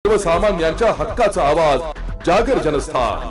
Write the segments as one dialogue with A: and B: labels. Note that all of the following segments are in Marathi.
A: सर्वसामान्यांच्या हक्काचा आवाज जागर जनस्थान।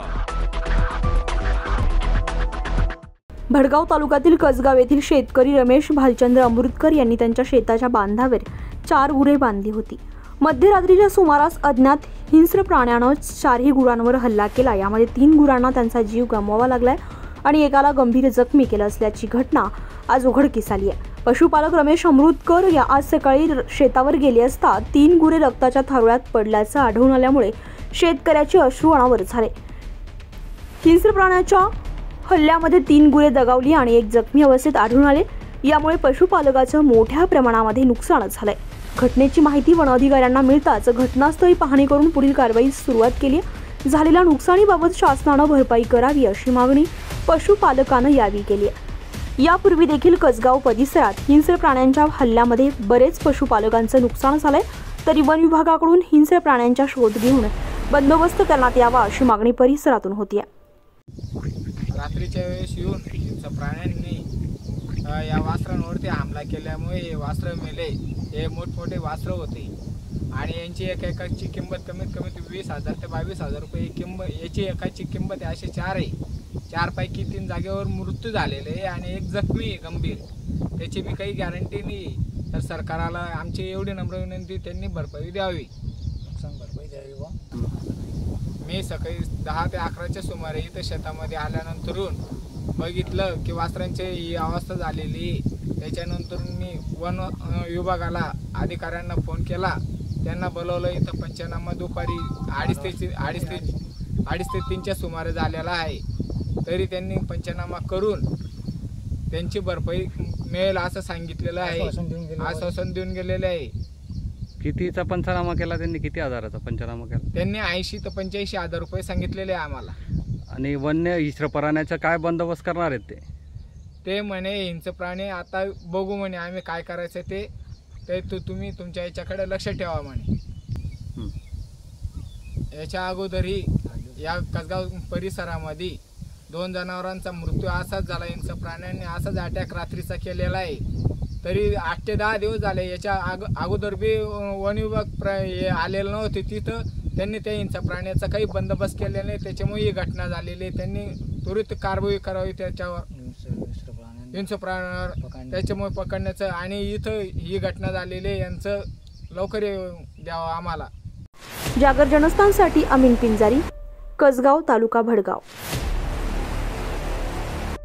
B: भडगाव तालुक्यातील कसगाव येथील शेतकरी रमेश भालचंद्र अमृतकर यांनी त्यांच्या शेताच्या बांधावर 4 गुरे बांधली होती। मध्यरात्रीच्या सुमारास अज्ञात हिंस्र प्राण्यानं 4ही गुरांवर हल्ला केला। यामध्ये 3 गुरांना त्यांचा जीव गमवावा लागलाय आणि एकाला गंभीर जखमी केलं असल्याची घटना आज उघडकीस आली आहे। पशुपालक रमेश अमृतकर या आज सकाळी शेतावर गेले असता 3 गुरे रक्ताच्या थारोळ्यात पडल्याचं आढळून आल्यामुळे शेतकऱ्याचे अश्रू अनावर झाले। हिंस्र प्राण्याच्या हल्ल्यामध्ये 3 गुरे दगावली आणि एक जखमी अवस्थेत आढळून आले। यामुळे पशुपालकाचं मोठ्या प्रमाणामध्ये नुकसान झालंय। घटनेची माहिती वन अधिकाऱ्यांना मिळताच घटनास्थळी पाहणी करून पुढील कारवाईस सुरुवात केली। झालेल्या नुकसानीबाबत शासनानं भरपाई करावी अशी मागणी पशुपालकानं यावेळी केली आहे। यापूर्वी देखील कसगाव परिसरात हिंस्र प्राण्यांच्या हल्ल्यामध्ये बरेच पशुपालकांचं नुकसान झालंय। तरी वन विभागाकडून हिंस्र प्राण्यांचा शोध घेऊन बंदोबस्त करण्यात यावा अशी मागणी परिसरातून होती।
C: रात्रीच्या वेळेस येऊन हिंस्र प्राण्यांनी या वासरांवरती हमला केल्यामुळे हे वासरं मेले। हे मोठमोठे वासरं होते आणि यांची एकाची किंमत कमीत कमी 20,000 ते 22,000 रुपये किंमत। याची एकाची किंमत असे 4 आहे। 4 पैकी 3 जागेवर मृत्यू झालेले आहे आणि एक जखमी गंभीर। त्याची बी काही गॅरंटी नाही। तर सरकारला आमची एवढी नम्र विनंती, त्यांनी भरपाई द्यावी, नुकसान भरपाई द्यावी। मी सकाळी 10 ते 11च्या सुमारे इथं शेतामध्ये आल्यानंतरून बघितलं की वासरांची ही अवस्था झालेली। त्याच्यानंतर मी वन विभागाला अधिकाऱ्यांना फोन केला, त्यांना बोलवलं। इथं पंचनामा दुपारी 2:30 ते 3च्या सुमारे झालेला आहे। तरी त्यांनी पंचनामा करून त्यांची भरपाई मिळेल असं सांगितलेलं आहे, आश्वासन देऊन गेलेले आहे।
D: कितीचा पंचनामा केला त्यांनी? किती हजाराचा पंचनामा केला
C: त्यांनी? 80 ते 85,000 रुपये सांगितलेले आहे आम्हाला।
D: आणि वन्य हिंस्र प्राण्याचा काय बंदोबस्त करणार आहेत ते
C: म्हणे हिंस्र प्राणी आता बघू म्हणे, आम्ही काय करायचं ते तुम्ही तुमच्या याच्याकडे लक्ष ठेवा म्हणे। याच्या अगोदरही या कसगाव परिसरामध्ये 2 जनावरांचा मृत्यू असाच झाला। हिंस्र प्राण्यांनी असाच अटॅक रात्रीचा केलेला आहे। तरी 8 ते 10 दिवस झाले। याच्या अगोदर बी वन विभाग आलेलं नव्हते तिथं। त्यांनी त्या हिंस्र प्राण्याचा काही बंदोबस्त केलेला नाही, त्याच्यामुळे ही घटना झालेली आहे। त्यांनी त्वरित कारवाई करावी त्याच्यावर, हिंस्र प्राण्यावर, त्याच्यामुळे पकडण्याचं। आणि इथं ही घटना झालेली आहे, यांचं लवकर द्यावं आम्हाला।
B: जागर जनस्थानसाठी अमीन पिंजारी, कसगाव तालुका भडगाव।